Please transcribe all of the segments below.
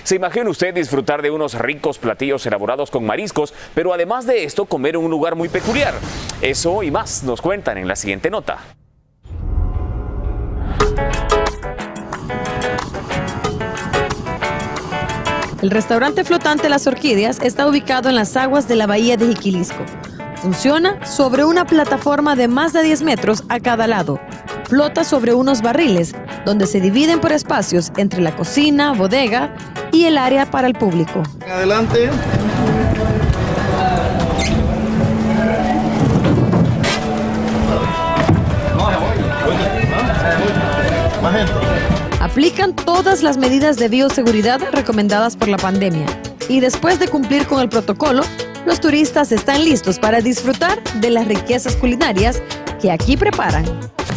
¿Se imagina usted disfrutar de unos ricos platillos elaborados con mariscos, pero además de esto comer en un lugar muy peculiar? Eso y más nos cuentan en la siguiente nota. El restaurante flotante Las Orquídeas está ubicado en las aguas de la bahía de Jiquilisco. Funciona sobre una plataforma de más de 10 metros a cada lado. Flota sobre unos barriles, donde se dividen por espacios entre la cocina, bodega y el área para el público. Adelante. Aplican todas las medidas de bioseguridad recomendadas por la pandemia. Y después de cumplir con el protocolo, los turistas están listos para disfrutar de las riquezas culinarias que aquí preparan.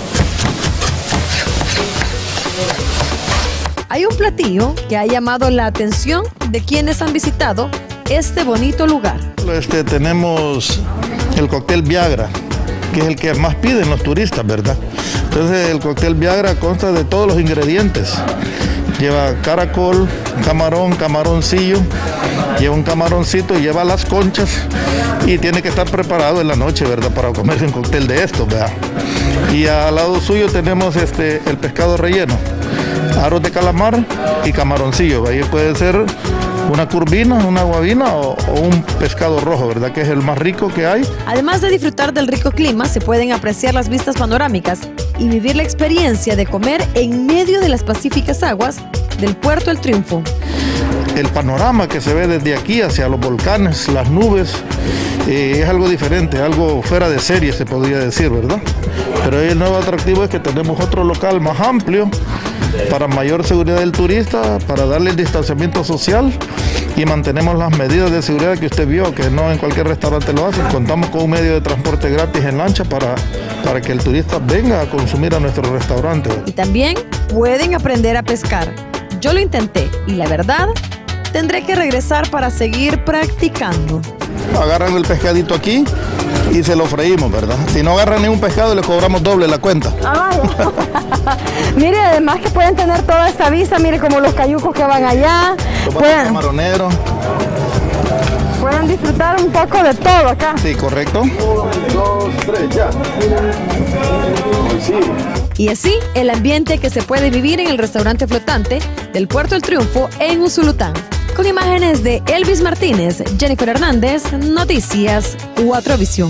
Hay un platillo que ha llamado la atención de quienes han visitado este bonito lugar. Tenemos el cóctel Viagra, que es el que más piden los turistas, ¿verdad? Entonces el cóctel Viagra consta de todos los ingredientes. Lleva caracol, camarón, camaroncillo, lleva un camaroncito, lleva las conchas y tiene que estar preparado en la noche, ¿verdad? Para comerse un cóctel de estos, ¿verdad? Y al lado suyo tenemos el pescado relleno, aros de calamar y camaroncillo. Ahí puede ser una curvina, una guabina o un pescado rojo, ¿verdad? Que es el más rico que hay. Además de disfrutar del rico clima, se pueden apreciar las vistas panorámicas y vivir la experiencia de comer en medio de las pacíficas aguas del Puerto El Triunfo. El panorama que se ve desde aquí hacia los volcanes, las nubes, es algo diferente, algo fuera de serie se podría decir, ¿verdad? Pero el nuevo atractivo es que tenemos otro local más amplio para mayor seguridad del turista, para darle el distanciamiento social y mantenemos las medidas de seguridad que usted vio, que no en cualquier restaurante lo hacen. Contamos con un medio de transporte gratis en lancha para que el turista venga a consumir a nuestro restaurante. Y también pueden aprender a pescar. Yo lo intenté y la verdad, tendré que regresar para seguir practicando. Agarran el pescadito aquí y se lo freímos, ¿verdad? Si no agarran ningún pescado, le cobramos doble la cuenta. Mire, además que pueden tener toda esta vista, mire como los cayucos que van allá. Camaroneros. Pueden disfrutar un poco de todo acá. Sí, correcto. 1, 2, 3, ya. Y así, el ambiente que se puede vivir en el restaurante flotante del Puerto El Triunfo en Usulután. Con imágenes de Elvis Martínez, Jennifer Hernández, Noticias 4 Visión.